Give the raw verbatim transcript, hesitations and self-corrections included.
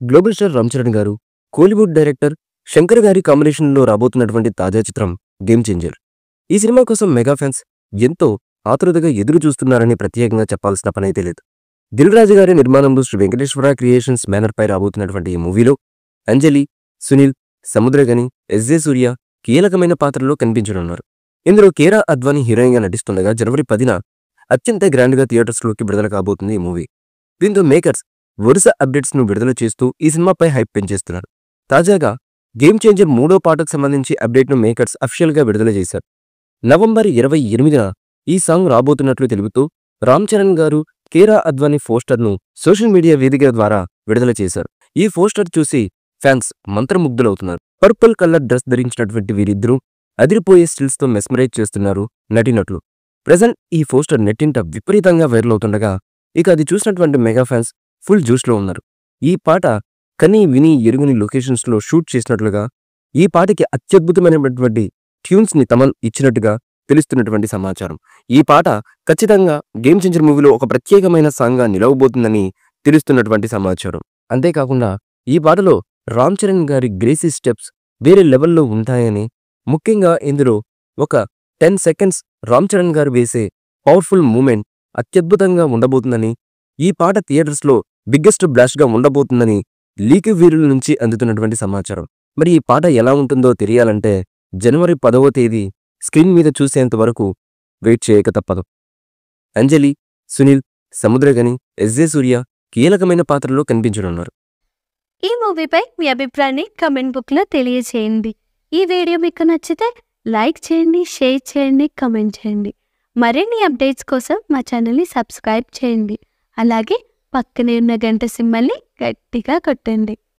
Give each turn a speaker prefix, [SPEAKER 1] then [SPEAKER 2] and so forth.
[SPEAKER 1] Global star Ram Charan గారు, Kollywood director Shankar గారి కాంబినేషన్లో రాబోతున్నటువంటి తాజా చిత్రం గేమ్ చేంజర్. ఈ సినిమా కోసం మెగా ఫ్యాన్స్ ఎంతో ఆతురతగా ఎదురు చూస్తున్నారని ప్రత్యేకంగా చెప్పాల్సిన పనైతే లేదు. దిల్ రాజు గారి నిర్మాణంలో శ్రీ వెంకటేశ్వర క్రియేషన్స్ బ్యానర్ పై రాబోతున్నటువంటి ఈ మూవీలో అంజలి, సునీల్, సముద్రగని, ఎస్జే సూర్య కీలకమైన పాత్రలో కనిపించనున్నారు. ఇందులో కేరా అద్వానీ హీరోయిన్ గా నటిస్తుండగా జనవరి పదిన అత్యంత గ్రాండ్ గా థియేటర్స్ లోకి విడుదల కాబోతుంది ఈ మూవీ. దీంతో మేకర్స్ వరుస అప్డేట్స్ ను విడుదల చేస్తూ ఈ సినిమాపై హైప్ పెంచేస్తున్నారు. తాజాగా గేమ్ చేంజర్ మూడో పాటకు సంబంధించి అప్డేట్ ను మేకర్స్ అఫీషియల్ గా విడుదల చేశారు. నవంబర్ ఇరవై ఎనిమిదిన ఈ సాంగ్ రాబోతున్నట్లు తెలుపుతూ రామ్ చరణ్ గారు కేరా అద్వానీ పోస్టర్ ను సోషల్ మీడియా వేదిక ద్వారా విడుదల చేశారు. ఈ పోస్టర్ చూసి ఫ్యాన్స్ మంత్రముగ్ధులవుతున్నారు. పర్పుల్ కలర్ డ్రెస్ ధరించినటువంటి వీరిద్దరూ అదిరిపోయే స్టిల్స్ తో మెస్మరైజ్ చేస్తున్నారు నటినట్లు. ప్రెజెంట్ ఈ పోస్టర్ నెట్టింట విపరీతంగా వైరల్ అవుతుండగా ఇక అది చూసినటువంటి మెగా ఫ్యాన్స్ ఫుల్ జోష్ లో ఉన్నారు. ఈ పాట కని విని ఎరుగుని లొకేషన్స్ లో షూట్ చేసినట్లుగా, ఈ పాటకి అత్యద్భుతమైనటువంటి ట్యూన్స్ ని తమన్ ఇచ్చినట్టుగా తెలుస్తున్నటువంటి సమాచారం. ఈ పాట ఖచ్చితంగా గేమ్ చేంజర్ మూవీలో ఒక ప్రత్యేకమైన సాంగ్ గా నిలవబోతుందని తెలుస్తున్నటువంటి సమాచారం. అంతేకాకుండా ఈ పాటలో రామ్ చరణ్ గారి గ్రేసీ స్టెప్స్ వేరే లెవెల్లో ఉంటాయని, ముఖ్యంగా ఇందులో ఒక టెన్ సెకండ్స్ రామ్ చరణ్ గారు వేసే పవర్ఫుల్ మూమెంట్ అత్యద్భుతంగా ఉండబోతుందని, ఈ పాట థియేటర్స్ లో బిగ్గెస్ట్ బ్లాస్ట్ గా ఉండబోతుందని లీక్ వీరుల నుంచి అందుతున్నటువంటి సమాచారం. మరి ఈ పాట ఎలా ఉంటుందో తెలియాలంటే జనవరి పదవ తేదీ స్క్రీన్ మీద చూసేంత వరకు వెయిట్ చేయక తప్పదు. అంజలి, సునీల్, సముద్రగని, ఎస్జే సూర్య కీలకమైన పాత్రలో కనిపించనున్నారు.
[SPEAKER 2] ఈ మూవీపై మీ అభిప్రాయాన్ని కమెంట్ బుక్ లో తెలియచేయండి. ఈ వీడియో మీకు నచ్చితే లైక్ చేయండి, షేర్ చేయండి, కమెంట్ చేయండి. మరిన్ని అప్డేట్స్ కోసం మా ఛానల్ని సబ్స్క్రైబ్ చేయండి. అలాగే పక్కనే ఉన్న గంట సింబల్ని గట్టిగా కొట్టండి.